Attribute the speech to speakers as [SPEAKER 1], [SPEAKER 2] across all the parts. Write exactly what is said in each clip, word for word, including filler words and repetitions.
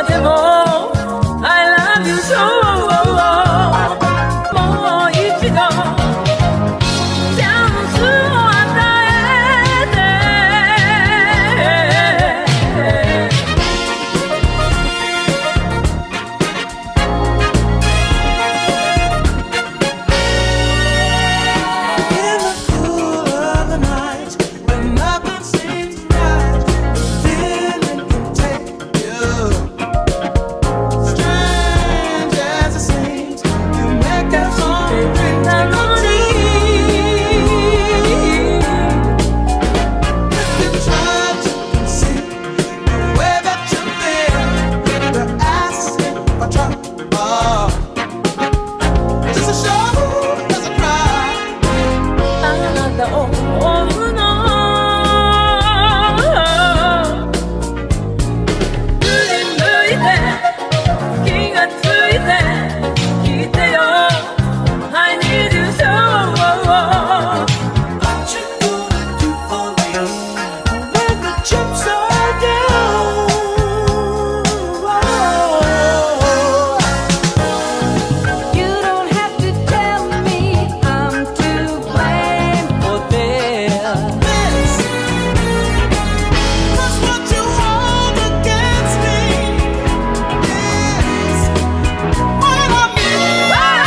[SPEAKER 1] でも I love you so もう一度チャンスを与えて In the cool of the night when nothing seems right, the feeling can take you. Strange as it seems, you make us all dream that no dream. If you try to conceive the way that you feel, you're asking for trouble. Just a show, just a cry. あなたを追うの振り向いて気がついて聞いてよ I need you so What you gonna do for me when the chips are down? You don't have to tell me I'm to blame for this. Cause what you hold against me is what I mean.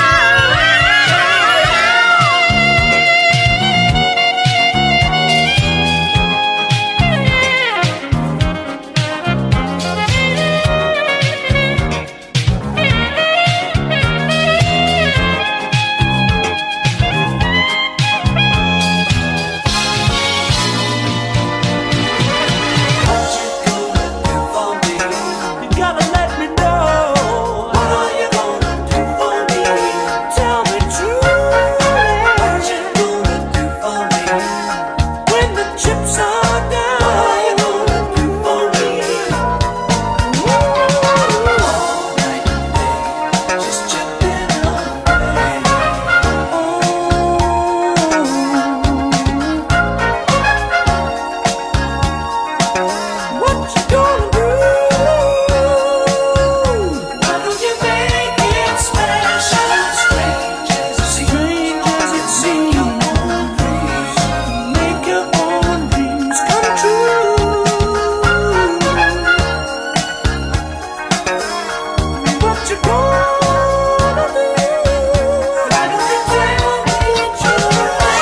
[SPEAKER 1] What you gonna do for me? You gotta let me know. What are you gonna do for me? Tell me truly. What you gonna do for me when the chips are down? What are you gonna do for me? All night and day, just chipping away. What you gonna do? Why don't you make it special? Strange as it seems, make your own dreams, make your own dreams come true. What you gonna do? Why don't you tell me truly?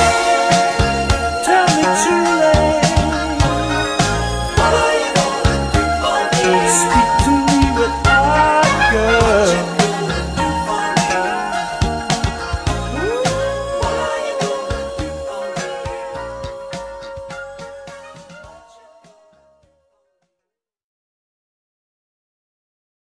[SPEAKER 1] Tell me truly. What are you gonna do for me? Sweet